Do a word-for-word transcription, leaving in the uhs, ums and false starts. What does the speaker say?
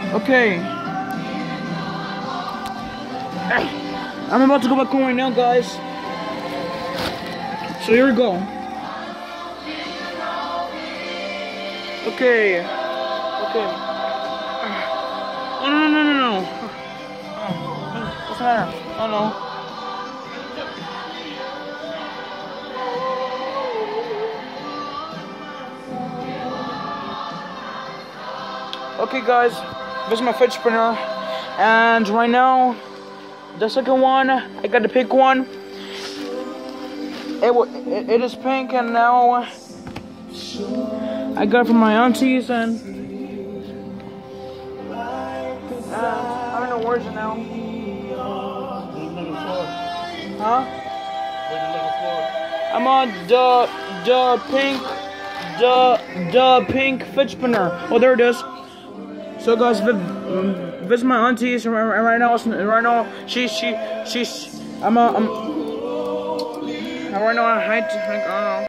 Okay. I'm about to go back home right now, guys. So here we go. Okay. Okay. Oh no no no no no. What's the matter? Oh no. Okay guys, this is my fidget spinner, and right now, the second one, I got to pick one. It, it, it is pink, and now I got it from my aunties, and uh, I don't know where's it now. Huh? I'm on the the pink the the pink fidget spinner. Oh, there it is. So guys, this is my aunties, and right now, right now, she, she, she's, I'm, uh, I'm, right now, I hide, I don't know.